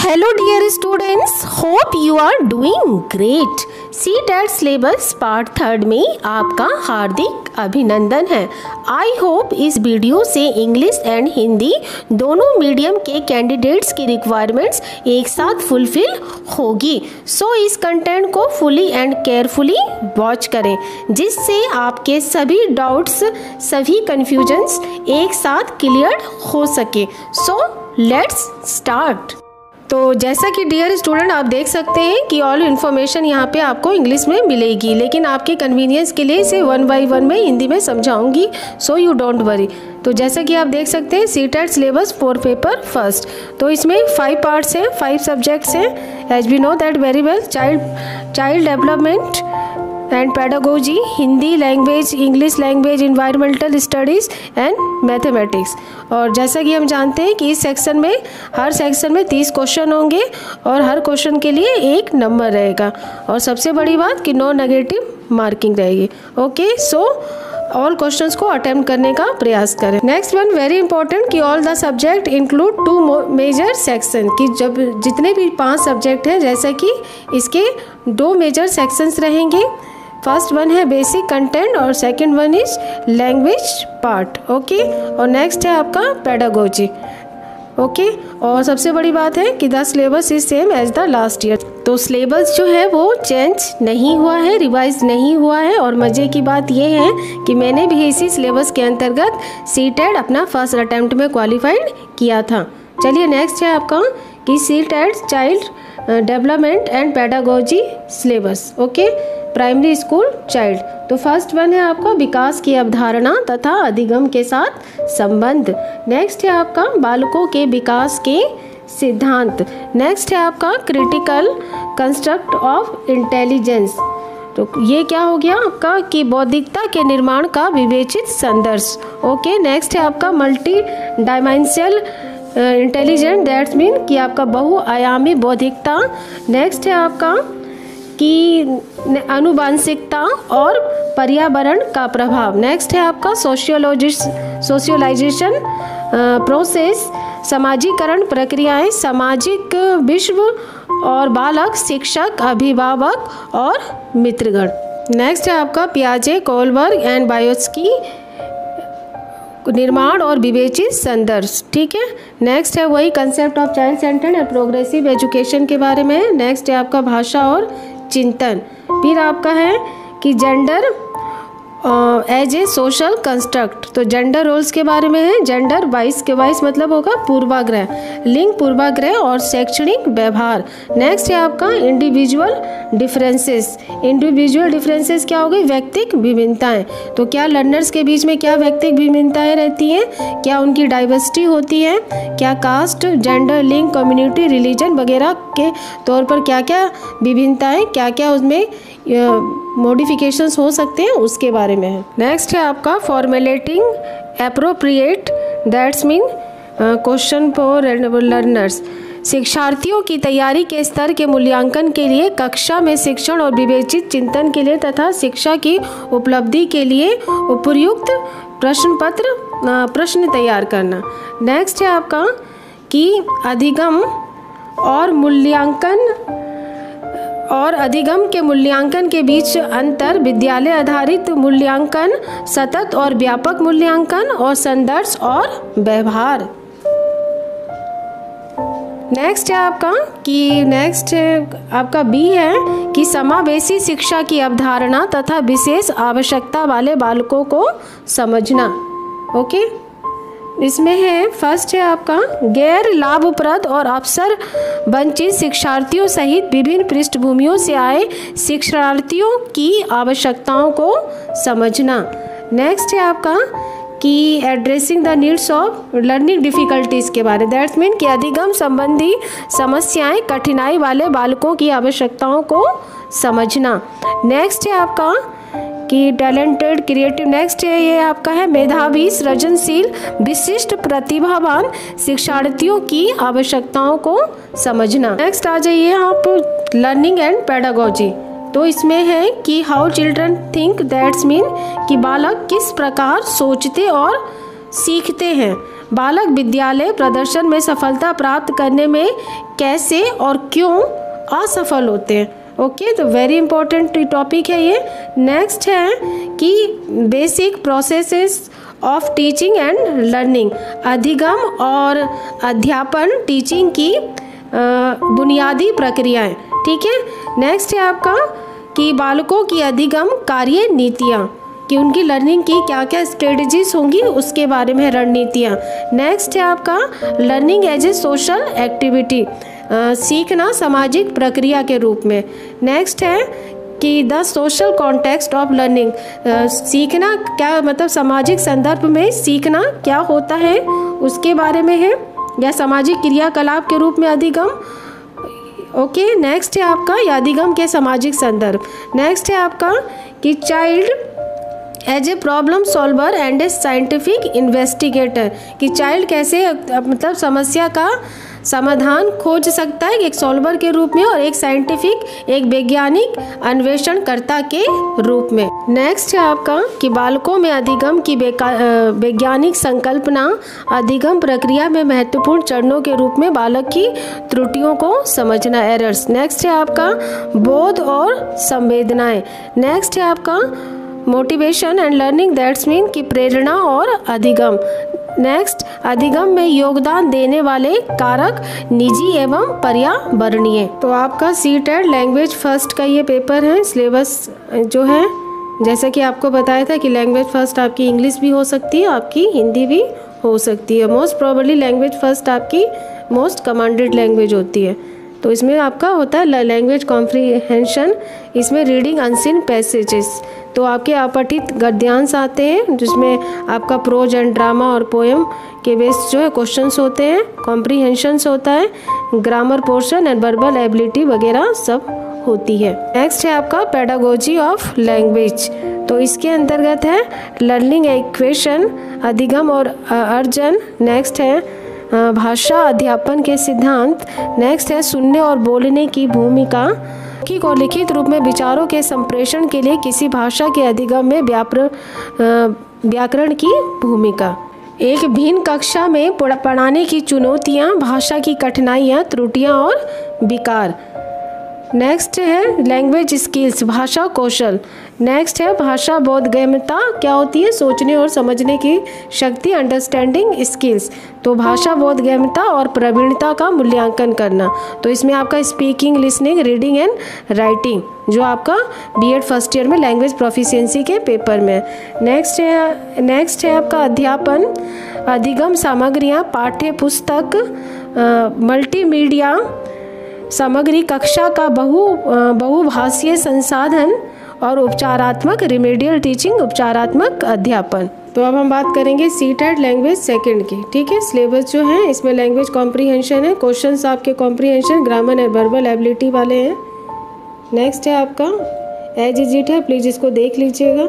Hello dear students, hope you are doing great. CTET syllabus part 3 में आपका हार्दिक अभिनंदन है। आई होप इस वीडियो से इंग्लिश एंड हिंदी दोनों मीडियम के कैंडिडेट्स की रिक्वायरमेंट्स एक साथ फुलफिल होगी। सो इस कंटेंट को फुली एंड केयरफुली वॉच करें जिससे आपके सभी डाउट्स, सभी कन्फ्यूजन्स एक साथ क्लियर हो सके। So let's start. तो जैसा कि डियर स्टूडेंट आप देख सकते हैं कि ऑल इन्फॉर्मेशन यहाँ पे आपको इंग्लिश में मिलेगी, लेकिन आपके कन्वीनियंस के लिए इसे 1 बाय 1 में हिंदी में समझाऊंगी, सो यू डोंट वरी। तो जैसा कि आप देख सकते हैं CTET सिलेबस 4 पेपर फर्स्ट, तो इसमें 5 पार्ट्स हैं, 5 सब्जेक्ट्स हैं। As we know that very well, child development and pedagogy, Hindi language, English language, environmental studies and mathematics. और जैसा कि हम जानते हैं कि इस सेक्शन में, हर सेक्शन में 30 क्वेश्चन होंगे और हर क्वेश्चन के लिए 1 नंबर रहेगा। और सबसे बड़ी बात कि नो नेगेटिव मार्किंग रहेगी। ओके, सो ऑल क्वेश्चंस को अटेम्प्ट करने का प्रयास करें। नेक्स्ट वन वेरी इंपॉर्टेंट कि all the subject include 2 major section, कि जब जितने भी 5 सब्जेक्ट हैं, जैसा कि इसके 2 मेजर सेक्शंस रहेंगे। फर्स्ट वन है बेसिक कंटेंट और second one is language part. Okay, और नेक्स्ट है आपका पेडागोजी। ओके, और सबसे बड़ी बात है कि the syllabus is same as the last year. तो सिलेबस जो है वो चेंज नहीं हुआ है, रिवाइज नहीं हुआ है। और मज़े की बात ये है कि मैंने भी इसी सिलेबस के अंतर्गत CTET अपना फर्स्ट अटैम्प्ट में क्वालिफाइड किया था। चलिए नेक्स्ट है आपका कि CTET child development and pedagogy syllabus. Okay, primary school child. तो फर्स्ट वन है आपका विकास की अवधारणा तथा अधिगम के साथ संबंध। नेक्स्ट है आपका बालकों के विकास के सिद्धांत। नेक्स्ट है आपका क्रिटिकल कंस्ट्रक्ट ऑफ इंटेलिजेंस। तो ये क्या हो गया आपका कि बौद्धिकता के निर्माण का विवेचित संदर्श। ओके, नेक्स्ट है आपका multi dimensional intelligent, that's mean कि आपका बहुआयामी बौद्धिकता। नेक्स्ट है आपका कि आनुवांशिकता और पर्यावरण का प्रभाव। नेक्स्ट है आपका सोशियलाइजेशन प्रोसेस, समाजीकरण प्रक्रियाएं, सामाजिक विश्व और बालक, शिक्षक, अभिभावक और मित्रगण। नेक्स्ट है आपका पियाजे, कोलबर्ग एंड बायोस्की, निर्माण और विवेचित संदर्भ। ठीक है, नेक्स्ट है वही concept of child centred and progressive education के बारे में। नेक्स्ट है आपका भाषा और चिंतन। फिर आपका है कि gender as a social construct, तो जेंडर रोल्स के बारे में है। जेंडर 22 के 22 मतलब होगा पूर्वाग्रह, लिंग पूर्वाग्रह और शैक्षणिक व्यवहार। नेक्स्ट है आपका इंडिविजुअल डिफरेंसेस। इंडिविजुअल डिफरेंसेस क्या हो गई? व्यक्तिक विभिन्नताएं। तो क्या लर्नर्स के बीच में क्या व्यक्तिक विभिन्नताएं रहती हैं, क्या उनकी डाइवर्सिटी होती है, क्या कास्ट, जेंडर, लिंग, कम्युनिटी, रिलीजन वगैरह के तौर पर क्या क्या विभिन्नताएं, क्या क्या उसमें मॉडिफिकेशंस हो सकते हैं, उसके बारे में है। नेक्स्ट है आपका formulating appropriate, that's mean question for learners. शिक्षार्थियों की तैयारी के स्तर के मूल्यांकन के लिए कक्षा में शिक्षण और विवेचित चिंतन के लिए तथा शिक्षा की उपलब्धि के लिए उपयुक्त प्रश्न तैयार करना। नेक्स्ट है आपका कि अधिगम के मूल्यांकन के बीच अंतर, विद्यालय आधारित मूल्यांकन, सतत और व्यापक मूल्यांकन और संदर्श और व्यवहार। नेक्स्ट है आपका कि आपका बी है कि समावेशी शिक्षा की अवधारणा तथा विशेष आवश्यकता वाले बालकों को समझना। ओके, इसमें है फर्स्ट है आपका गैर लाभप्रद और अवसर वंचित शिक्षार्थियों सहित विभिन्न पृष्ठभूमियों से आए शिक्षार्थियों की आवश्यकताओं को समझना। नेक्स्ट है आपका कि addressing the needs of learning difficulties के बारे, दैट्स मीन कि अधिगम संबंधी समस्याएं, कठिनाई वाले बालकों की आवश्यकताओं को समझना। नेक्स्ट है आपका कि टैलेंटेड क्रिएटिव। नेक्स्ट है ये आपका है मेधावी, सृजनशील, विशिष्ट, प्रतिभावान शिक्षार्थियों की आवश्यकताओं को समझना। नेक्स्ट आ जाइए आप लर्निंग एंड पेडागोजी। तो इसमें है कि how children think, that's mean कि बालक किस प्रकार सोचते और सीखते हैं। बालक विद्यालय प्रदर्शन में सफलता प्राप्त करने में कैसे और क्यों असफल होते हैं। ओके, तो वेरी इंपॉर्टेंट टॉपिक है ये। नेक्स्ट है कि basic processes of teaching and learning, अधिगम और अध्यापन, टीचिंग की बुनियादी प्रक्रियाएं। ठीक है। नेक्स्ट है आपका कि बालकों की अधिगम कार्य नीतियाँ, कि उनकी लर्निंग की क्या क्या स्ट्रेटजीज होंगी उसके बारे में रणनीतियाँ। नेक्स्ट है आपका learning as a social activity, सीखना सामाजिक प्रक्रिया के रूप में। नेक्स्ट है कि the social context of learning, सीखना क्या मतलब सामाजिक संदर्भ में सीखना क्या होता है उसके बारे में है, या सामाजिक क्रियाकलाप के रूप में अधिगम। ओके, नेक्स्ट है आपका अधिगम के सामाजिक संदर्भ। नेक्स्ट है आपका कि child as a problem solver and a scientific investigator, कि चाइल्ड कैसे मतलब समस्या का समाधान खोज सकता है एक सॉल्वर के रूप में और एक साइंटिफिक, एक वैज्ञानिक अन्वेषणकर्ता के रूप में। नेक्स्ट है आपका कि बालकों में अधिगम की वैज्ञानिक संकल्पना, अधिगम प्रक्रिया में महत्वपूर्ण चरणों के रूप में बालक की त्रुटियों को समझना, एरर्स। नेक्स्ट है आपका बोध और संवेदनाएं। नेक्स्ट है आपका motivation and learning, that's mean कि प्रेरणा और अधिगम। नेक्स्ट अधिगम में योगदान देने वाले कारक निजी एवं पर्यावरणीय। तो आपका सीटेट लैंग्वेज फर्स्ट का ये पेपर है। सिलेबस जो है जैसा कि आपको बताया था कि लैंग्वेज फर्स्ट आपकी इंग्लिश भी हो सकती है, आपकी हिंदी भी हो सकती है। मोस्ट प्रोबेबली लैंग्वेज फर्स्ट आपकी मोस्ट कमांडेड लैंग्वेज होती है। तो इसमें आपका होता है लैंग्वेज कॉम्प्रीहेंशन, इसमें रीडिंग अनसीन पैसेजेस, तो आपके अपठित गद्यांश आते हैं जिसमें आपका प्रोज एंड ड्रामा और पोएम के बेस जो है क्वेश्चंस होते हैं, कॉम्प्रीहेंशंस होता है, grammar portion and verbal ability वगैरह सब होती है। नेक्स्ट है आपका पेडागोजी ऑफ लैंग्वेज, तो इसके अंतर्गत है लर्निंग एक्वेशन, अधिगम और अर्जन। नेक्स्ट है भाषा अध्यापन के सिद्धांत। नेक्स्ट है सुनने और बोलने की भूमिका, मौखिक और लिखित रूप में विचारों के संप्रेषण के लिए किसी भाषा के अधिगम में व्याकरण की भूमिका। एक भिन्न कक्षा में पढ़ाने की चुनौतियाँ, भाषा की कठिनाइयाँ, त्रुटियाँ और विकार। नेक्स्ट है लैंग्वेज स्किल्स, भाषा कौशल। नेक्स्ट है भाषा बोधगम्यता, क्या होती है, सोचने और समझने की शक्ति, अंडरस्टैंडिंग स्किल्स। तो भाषा बोधगम्यता और प्रवीणता का मूल्यांकन करना, तो इसमें आपका speaking, listening, reading and writing जो आपका बीएड फर्स्ट ईयर में लैंग्वेज प्रोफिशिएंसी के पेपर में। नेक्स्ट है आपका अध्यापन, अधिगम सामग्रियाँ, पाठ्य पुस्तक, मल्टीमीडिया सामग्री, कक्षा का बहुभाषीय संसाधन और उपचारात्मक रिमेडियल टीचिंग, उपचारात्मक अध्यापन। तो अब हम बात करेंगे सीटेट लैंग्वेज सेकंड की। ठीक है, सिलेबस जो है इसमें लैंग्वेज कॉम्प्रीहेंशन है, क्वेश्चंस आपके comprehension, grammar and verbal ability वाले हैं। नेक्स्ट है आपका एज इज इट है, प्लीज़ इसको देख लीजिएगा।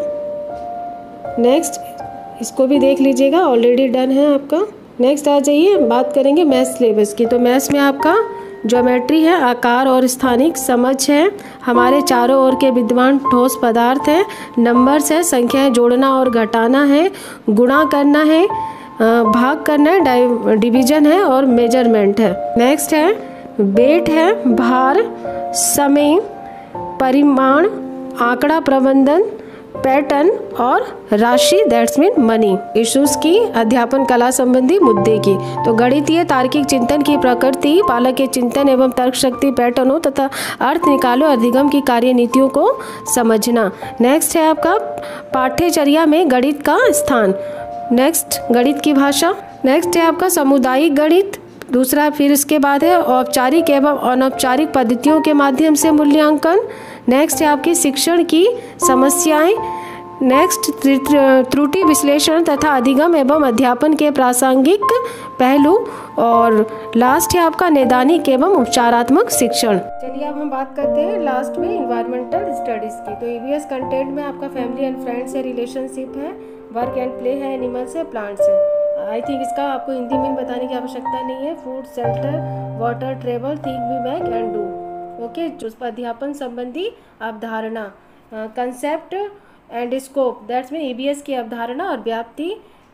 नेक्स्ट इसको भी देख लीजिएगा, ऑलरेडी डन है आपका। नेक्स्ट आ जाइए, बात करेंगे मैथ्स सिलेबस की। तो मैथ्स में आपका ज्योमेट्री है, आकार और स्थानिक समझ है, हमारे चारों ओर के विद्यमान ठोस पदार्थ है, नंबर्स है, संख्याएं जोड़ना और घटाना है, गुणा करना है, भाग करना है, डिवीजन है और मेजरमेंट है। नेक्स्ट है वेट है, भार, समय, परिमाण, आंकड़ा प्रबंधन, पैटर्न और राशि, दैट्स मीन मनी। इश्यूज की अध्यापन कला संबंधी मुद्दे की, तो गणितीय तार्किक चिंतन की प्रकृति, पालक के चिंतन एवं तर्क शक्ति, पैटर्नों तथा अर्थ निकालो, अधिगम की कार्यनीतियों को समझना। नेक्स्ट है आपका पाठ्यचर्या में गणित का स्थान। नेक्स्ट गणित की भाषा। नेक्स्ट है आपका सामुदायिक गणित। दूसरा फिर इसके बाद है औपचारिक एवं अनौपचारिक पद्धतियों के माध्यम से मूल्यांकन। नेक्स्ट है आपकी शिक्षण की समस्याएं। नेक्स्ट त्रुटि विश्लेषण तथा अधिगम एवं अध्यापन के प्रासंगिक पहलू। और लास्ट है आपका नैदानिक एवं उपचारात्मक शिक्षण। चलिए अब हम बात करते हैं लास्ट में इन्वायरमेंटल स्टडीज की। तो ईवीएस कंटेंट में आपका फैमिली एंड फ्रेंड्स है, रिलेशनशिप है, वर्क एंड प्ले है, एनिमल्स है, प्लांट्स है। आई थिंक इसका आपको हिंदी में बताने की आवश्यकता नहीं है। Food, shelter, water, travel, think, be back and do. Okay, उस पर अध्यापन संबंधी अवधारणा, concept and scope, that's mean EVS की अवधारणा और व्याप्ति,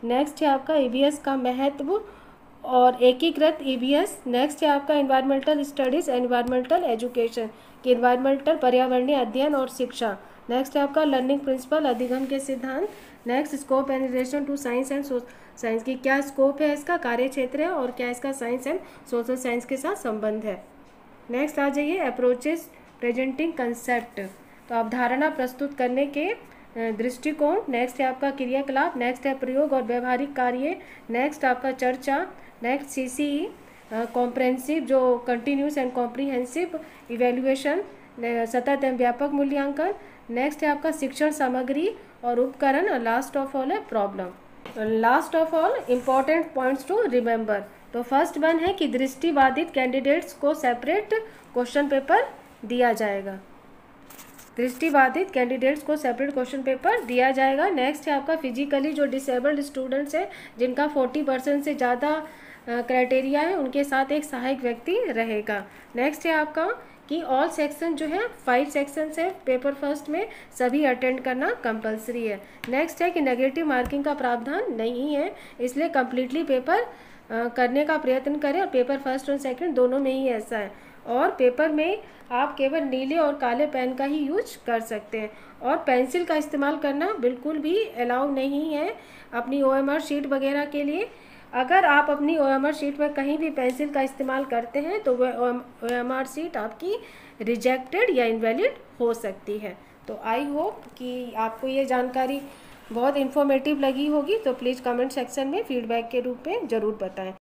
नेक्स्ट है आपका ईवीएस का महत्व और एकीकृत ईवीएस। नेक्स्ट है आपका एनवायरमेंटल स्टडीज़, एनवायरमेंटल एजुकेशन कि एनवायरमेंटल पर्यावरणीय अध्ययन और शिक्षा। नेक्स्ट है आपका लर्निंग प्रिंसिपल, अधिगम के सिद्धांत। Next scope and relation to science and science की क्या स्कोप है, इसका कार्य क्षेत्र है और क्या इसका साइंस एंड सोशल साइंस के साथ संबंध है। नेक्स्ट आ जाइए अप्रोचेस प्रेजेंटिंग कंसेप्ट, तो अवधारणा प्रस्तुत करने के दृष्टिकोण। नेक्स्ट है आपका क्रियाकलाप। नेक्स्ट है प्रयोग और व्यवहारिक कार्य। नेक्स्ट आपका चर्चा। नेक्स्ट सीसीई कॉम्प्रेहेंसिव जो कंटिन्यूस एंड कॉम्प्रिहेंसिव इवेल्युएशन, सतत एवं व्यापक मूल्यांकन। नेक्स्ट है आपका शिक्षण सामग्री और उपकरण। और लास्ट ऑफ ऑल है problem. Last of all important points to remember. तो फर्स्ट वन है कि दृष्टिबाधित कैंडिडेट्स को सेपरेट क्वेश्चन पेपर दिया जाएगा। दृष्टिबाधित कैंडिडेट्स को सेपरेट क्वेश्चन पेपर दिया जाएगा। नेक्स्ट है आपका फिजिकली जो डिसेबल्ड स्टूडेंट्स हैं जिनका 40% से ज़्यादा क्राइटेरिया है, उनके साथ एक सहायक व्यक्ति रहेगा। नेक्स्ट है आपका कि ऑल सेक्शन जो है 5 सेक्शंस है पेपर फर्स्ट में, सभी अटेंड करना कंपलसरी है। नेक्स्ट है कि नेगेटिव मार्किंग का प्रावधान नहीं है, इसलिए कम्प्लीटली पेपर करने का प्रयत्न करें और पेपर फर्स्ट और सेकंड दोनों में ही ऐसा है। और पेपर में आप केवल नीले और काले पेन का ही यूज कर सकते हैं और पेंसिल का इस्तेमाल करना बिल्कुल भी अलाउ नहीं है अपनी OMR शीट वगैरह के लिए। अगर आप अपनी OMR शीट में कहीं भी पेंसिल का इस्तेमाल करते हैं तो वह OMR शीट आपकी रिजेक्टेड या इनवैलिड हो सकती है। तो आई होप कि आपको ये जानकारी बहुत इन्फॉर्मेटिव लगी होगी, तो प्लीज़ कमेंट सेक्शन में फीडबैक के रूप में ज़रूर बताएं।